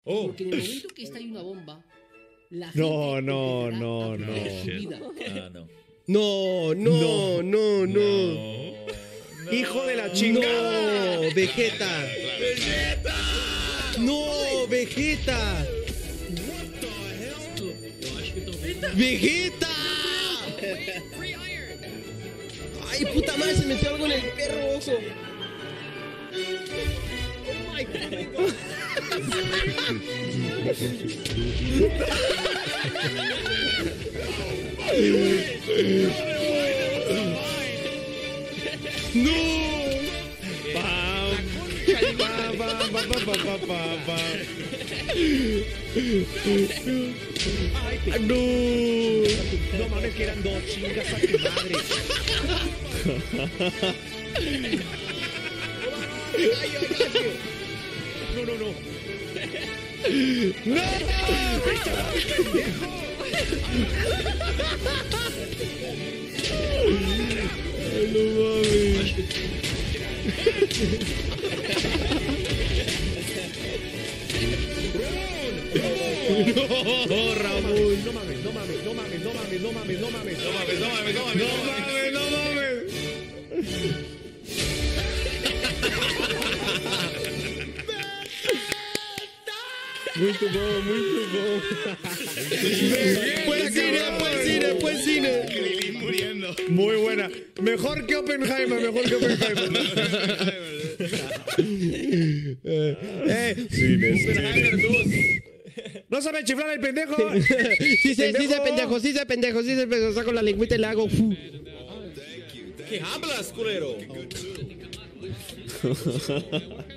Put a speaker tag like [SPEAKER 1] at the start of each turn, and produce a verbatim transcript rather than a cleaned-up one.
[SPEAKER 1] Oh.
[SPEAKER 2] Porque en el momento que está ahí una bomba, la gente
[SPEAKER 3] No, no,
[SPEAKER 2] empezará
[SPEAKER 3] no,
[SPEAKER 2] a
[SPEAKER 3] no.
[SPEAKER 2] perder su vida.
[SPEAKER 1] Ah, no.
[SPEAKER 3] No, no, no, no.
[SPEAKER 1] No.
[SPEAKER 3] Hijo de la chingada. No, Vegeta.
[SPEAKER 1] ¡Vegeta!
[SPEAKER 3] No, Vegeta. Vegeta. Ay, puta madre, se metió algo en el perro oso. Oh my God. No. Pam. Pam, pam, pam, pam, pam, pam, pam. No.
[SPEAKER 4] No mames, que eran dos chingas a tu madre. No, no, no.
[SPEAKER 3] No. Ay, no mames. No, Ramón.
[SPEAKER 4] No mames, no mames, no mames, no mames, no mames, no mames.
[SPEAKER 1] No mames, no mames, no mames.
[SPEAKER 3] No mames, no mames. Muito bom, muito bom. Pues cine, pues cine, pues cine.
[SPEAKER 1] Krillin muriendo.
[SPEAKER 3] Muy buena. Mejor que Oppenheimer, mejor que Oppenheimer. eh, eh, cine, cine.
[SPEAKER 4] No sabe chiflar el pendejo.
[SPEAKER 3] Sí, sí, sí, se pendejo, sí, se pendejo, sí, se pendejo. Saco la lengüita y le hago. fu.
[SPEAKER 1] ¿Qué hablas, culero?